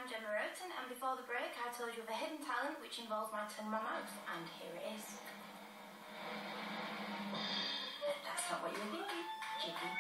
Gemma Oaten, and before the break I told you of a hidden talent which involves my tongue and my mouth, and here it is. That's not what you were thinking. Jiggy.